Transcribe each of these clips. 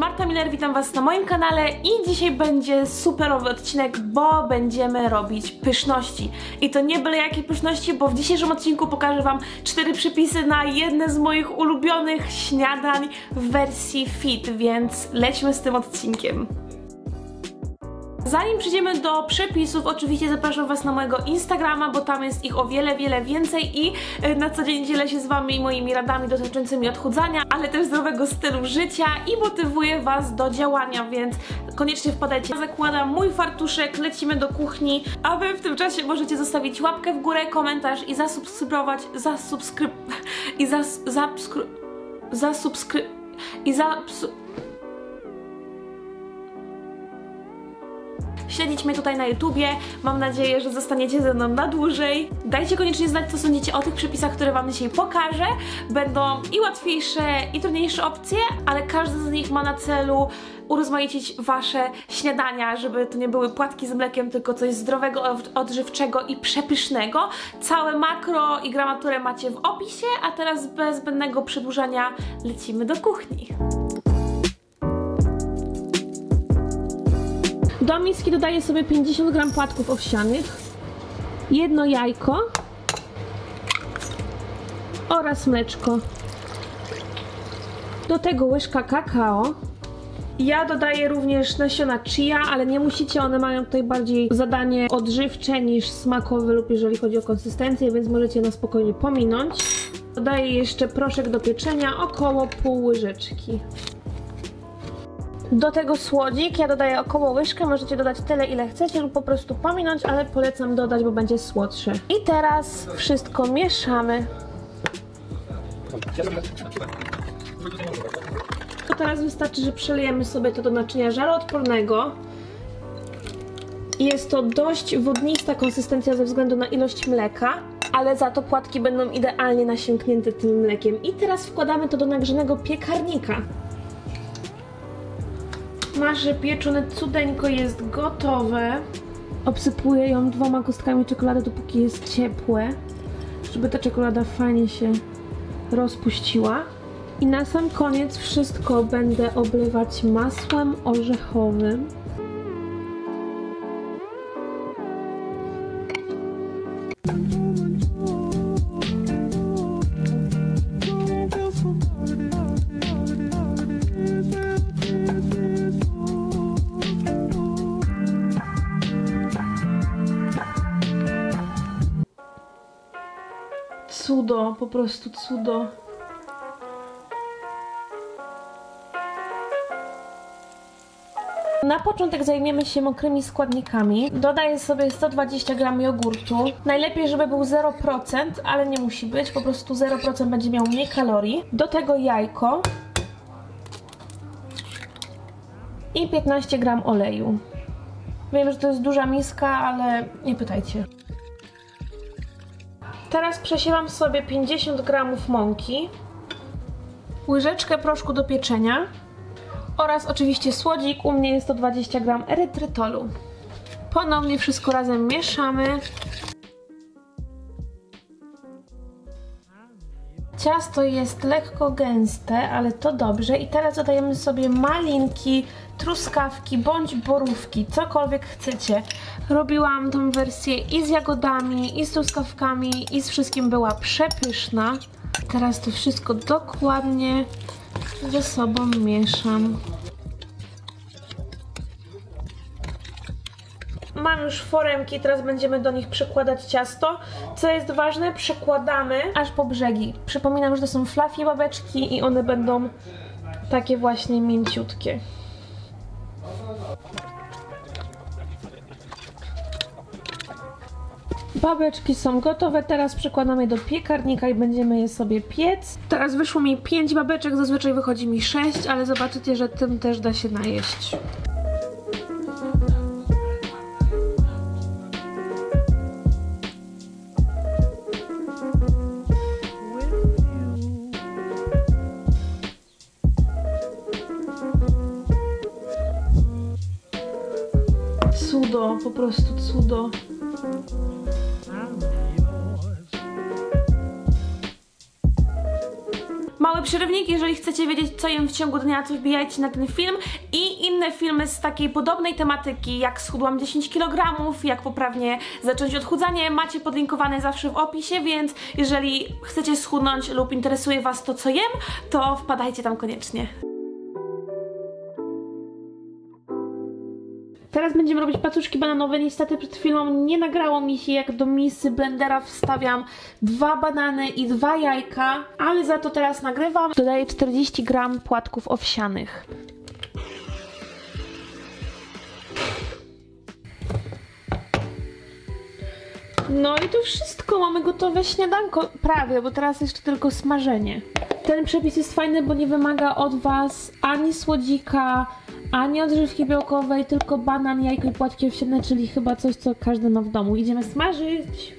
Marta Miller, witam Was na moim kanale i dzisiaj będzie superowy odcinek, bo będziemy robić pyszności. I to nie byle jakie pyszności, bo w dzisiejszym odcinku pokażę Wam 4 przepisy na jedne z moich ulubionych śniadań w wersji fit, więc lećmy z tym odcinkiem. Zanim przejdziemy do przepisów, oczywiście zapraszam Was na mojego Instagrama, bo tam jest ich o wiele więcej i na co dzień dzielę się z Wami moimi radami dotyczącymi odchudzania, ale też zdrowego stylu życia i motywuję Was do działania, więc koniecznie wpadajcie. Zakładam mój fartuszek, lecimy do kuchni, a Wy w tym czasie możecie zostawić łapkę w górę, komentarz i śledzić mnie tutaj na YouTubie. Mam nadzieję, że zostaniecie ze mną na dłużej. Dajcie koniecznie znać, co sądzicie o tych przepisach, które Wam dzisiaj pokażę. Będą i łatwiejsze, i trudniejsze opcje, ale każdy z nich ma na celu urozmaicić Wasze śniadania, żeby to nie były płatki z mlekiem, tylko coś zdrowego, odżywczego i przepysznego. Całe makro i gramaturę macie w opisie, a teraz bez zbędnego przedłużania lecimy do kuchni. Do miski dodaję sobie 50 g płatków owsianych, jedno jajko oraz mleczko. Do tego łyżka kakao. Ja dodaję również nasiona chia, ale nie musicie, one mają tutaj bardziej zadanie odżywcze niż smakowe lub jeżeli chodzi o konsystencję, więc możecie na spokojnie pominąć. Dodaję jeszcze proszek do pieczenia, około pół łyżeczki. Do tego słodzik, ja dodaję około łyżkę, możecie dodać tyle ile chcecie lub po prostu pominąć, ale polecam dodać, bo będzie słodszy. I teraz wszystko mieszamy. To teraz wystarczy, że przelejemy sobie to do naczynia żaroodpornego. Jest to dość wodnista konsystencja ze względu na ilość mleka, ale za to płatki będą idealnie nasiąknięte tym mlekiem. I teraz wkładamy to do nagrzanego piekarnika. Nasze pieczone cudeńko jest gotowe. Obsypuję ją 2 kostkami czekolady, dopóki jest ciepłe, żeby ta czekolada fajnie się rozpuściła. I na sam koniec wszystko będę oblewać masłem orzechowym. Cudo, po prostu cudo. Na początek zajmiemy się mokrymi składnikami. Dodaję sobie 120 g jogurtu. Najlepiej, żeby był 0%, ale nie musi być. Po prostu 0% będzie miał mniej kalorii. Do tego jajko. I 15 g oleju. Wiem, że to jest duża miska, ale nie pytajcie. Teraz przesiewam sobie 50 g mąki, łyżeczkę proszku do pieczenia oraz oczywiście słodzik, u mnie jest to 20 g erytrytolu. Ponownie wszystko razem mieszamy. Ciasto jest lekko gęste, ale to dobrze. I teraz dodajemy sobie malinki, truskawki bądź borówki, cokolwiek chcecie. Robiłam tą wersję i z jagodami, i z truskawkami, i z wszystkim, była przepyszna. Teraz to wszystko dokładnie ze sobą mieszam. Mam już foremki, teraz będziemy do nich przykładać ciasto. Co jest ważne, przykładamy aż po brzegi. Przypominam, że to są fluffy babeczki i one będą takie właśnie mięciutkie. Babeczki są gotowe, teraz przykładamy je do piekarnika i będziemy je sobie piec. Teraz wyszło mi 5 babeczek, zazwyczaj wychodzi mi 6, ale zobaczycie, że tym też da się najeść. Cudo, po prostu cudo. mały przerywnik, jeżeli chcecie wiedzieć, co jem w ciągu dnia, to wbijajcie na ten film i inne filmy z takiej podobnej tematyki, jak schudłam 10 kg, jak poprawnie zacząć odchudzanie, macie podlinkowane zawsze w opisie, więc jeżeli chcecie schudnąć lub interesuje Was to, co jem, to wpadajcie tam koniecznie. Teraz będziemy robić paczuszki bananowe. Niestety przed chwilą nie nagrało mi się, jak do misy blendera wstawiam 2 banany i 2 jajka, ale za to teraz nagrywam. Dodaję 40 g płatków owsianych. No i to wszystko, mamy gotowe śniadanko, prawie, bo teraz jeszcze tylko smażenie. Ten przepis jest fajny, bo nie wymaga od Was ani słodzika, ani odżywki białkowej, tylko banan, jajko i płatki owsiane, czyli chyba coś, co każdy ma w domu. Idziemy smażyć!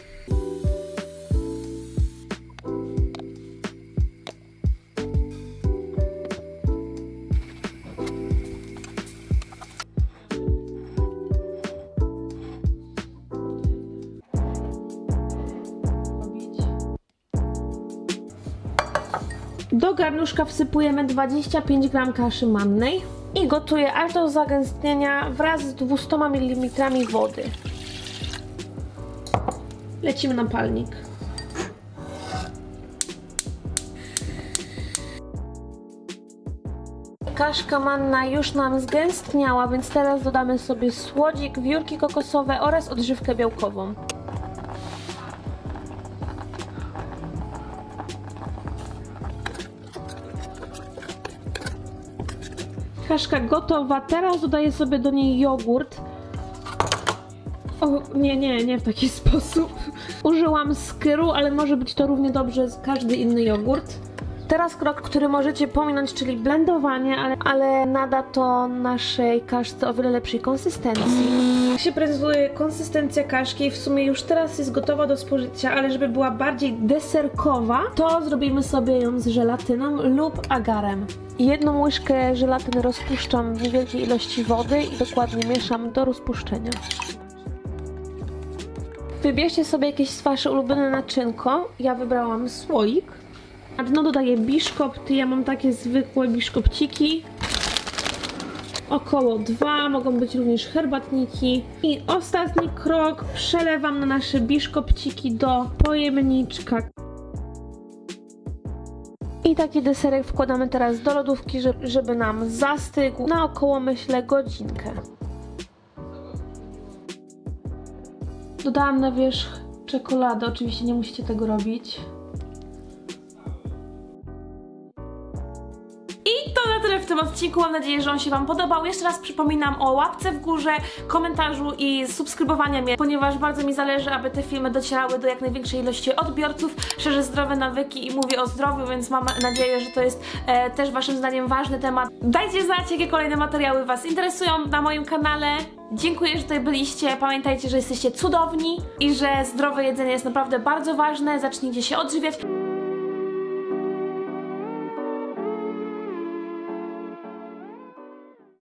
Do garnuszka wsypujemy 25 g kaszy mannej i gotuję aż do zagęstnienia wraz z 200 ml wody. Lecimy na palnik. Kaszka manna już nam zgęstniała, więc teraz dodamy sobie słodzik, wiórki kokosowe oraz odżywkę białkową. Kaszka gotowa, teraz dodaję sobie do niej jogurt. O, nie w taki sposób. Użyłam skyru, ale może być to równie dobrze każdy inny jogurt. Teraz krok, który możecie pominąć, czyli blendowanie, ale nada to naszej kaszce o wiele lepszej konsystencji. Jak się prezentuje konsystencja kaszki, w sumie już teraz jest gotowa do spożycia, ale żeby była bardziej deserkowa, to zrobimy sobie ją z żelatyną lub agarem. 1 łyżkę żelatyny rozpuszczam w niewielkiej ilości wody i dokładnie mieszam do rozpuszczenia. Wybierzcie sobie jakieś wasze ulubione naczynko. Ja wybrałam słoik. Na dno dodaję biszkopty, ja mam takie zwykłe biszkopciki. Około 2, mogą być również herbatniki. I ostatni krok, przelewam na nasze biszkopciki do pojemniczka. I taki deserek wkładamy teraz do lodówki, żeby nam zastygł na około, myślę, godzinkę. Dodałam na wierzch czekoladę, oczywiście nie musicie tego robić. W tym odcinku. Mam nadzieję, że on się Wam podobał. Jeszcze raz przypominam o łapce w górze, komentarzu i subskrybowaniu mnie, ponieważ bardzo mi zależy, aby te filmy docierały do jak największej ilości odbiorców. Szerzę zdrowe nawyki i mówię o zdrowiu, więc mam nadzieję, że to jest też Waszym zdaniem ważny temat. Dajcie znać, jakie kolejne materiały Was interesują na moim kanale. Dziękuję, że tutaj byliście. Pamiętajcie, że jesteście cudowni i że zdrowe jedzenie jest naprawdę bardzo ważne. Zacznijcie się odżywiać.